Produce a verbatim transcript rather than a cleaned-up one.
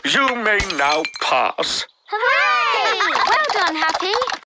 You may now pass. Hooray! Well done, Happy.